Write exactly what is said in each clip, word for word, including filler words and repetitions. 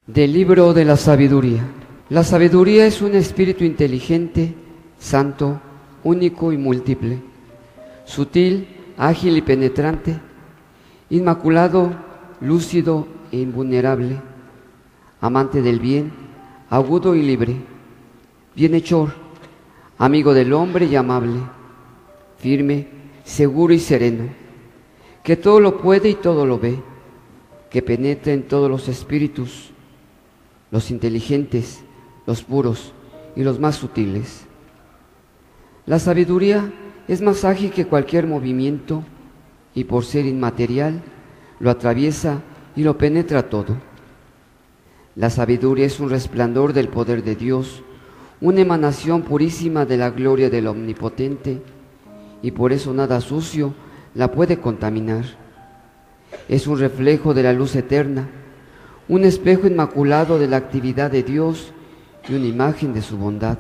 Del libro de la sabiduría. La sabiduría es un espíritu inteligente, santo, único y múltiple, sutil, ágil y penetrante, inmaculado, lúcido e invulnerable, amante del bien, agudo y libre, bienhechor, amigo del hombre y amable, firme, seguro y sereno, que todo lo puede y todo lo ve, que penetra en todos los espíritus, los inteligentes, los puros y los más sutiles. La sabiduría es más ágil que cualquier movimiento y por ser inmaterial lo atraviesa y lo penetra todo. La sabiduría es un resplandor del poder de Dios, una emanación purísima de la gloria del Omnipotente, y por eso nada sucio la puede contaminar. Es un reflejo de la luz eterna, un espejo inmaculado de la actividad de Dios y una imagen de su bondad.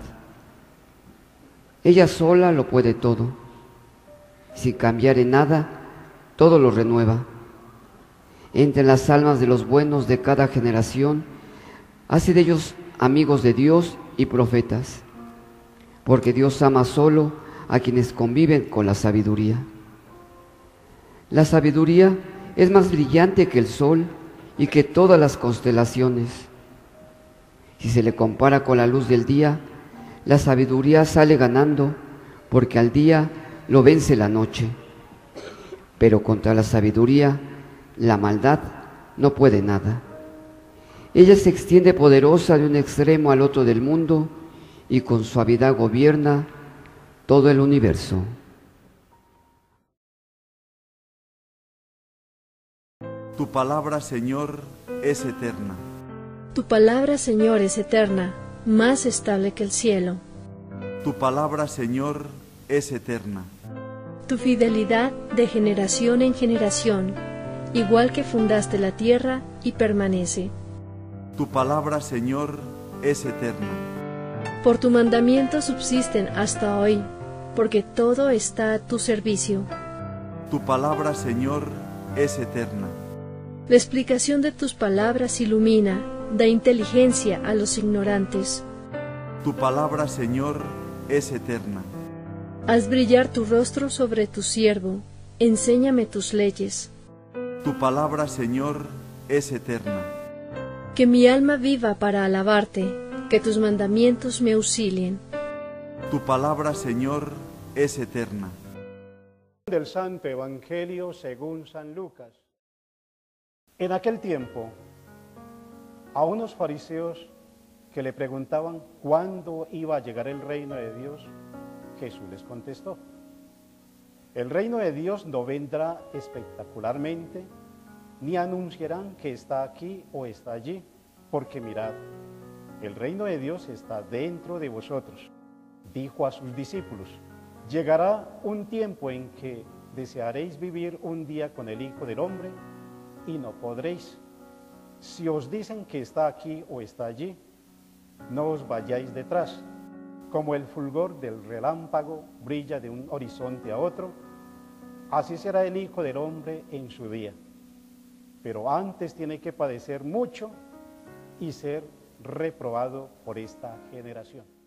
Ella sola lo puede todo. Sin cambiar en nada, todo lo renueva. Entra en las almas de los buenos de cada generación, hace de ellos amigos de Dios y profetas, porque Dios ama solo a quienes conviven con la sabiduría. La sabiduría es más brillante que el sol y que todas las constelaciones. Si se le compara con la luz del día, la sabiduría sale ganando, porque al día lo vence la noche. Pero contra la sabiduría, la maldad no puede nada. Ella se extiende poderosa de un extremo al otro del mundo y con suavidad gobierna todo el universo. Tu palabra, Señor, es eterna. Tu palabra, Señor, es eterna, más estable que el cielo. Tu palabra, Señor, es eterna. Tu fidelidad de generación en generación, igual que fundaste la tierra y permanece. Tu palabra, Señor, es eterna. Por tu mandamiento subsisten hasta hoy, porque todo está a tu servicio. Tu palabra, Señor, es eterna. La explicación de tus palabras ilumina, da inteligencia a los ignorantes. Tu palabra, Señor, es eterna. Haz brillar tu rostro sobre tu siervo, enséñame tus leyes. Tu palabra, Señor, es eterna. Que mi alma viva para alabarte, que tus mandamientos me auxilien. Tu palabra, Señor, es eterna. Del Santo Evangelio según San Lucas. En aquel tiempo, a unos fariseos que le preguntaban cuándo iba a llegar el reino de Dios, Jesús les contestó: el reino de Dios no vendrá espectacularmente, ni anunciarán que está aquí o está allí, porque mirad, el reino de Dios está dentro de vosotros. Dijo a sus discípulos: llegará un tiempo en que desearéis vivir un día con el Hijo del Hombre, y no podréis. Si os dicen que está aquí o está allí, no os vayáis detrás. Como el fulgor del relámpago brilla de un horizonte a otro, así será el Hijo del Hombre en su día. Pero antes tiene que padecer mucho y ser reprobado por esta generación.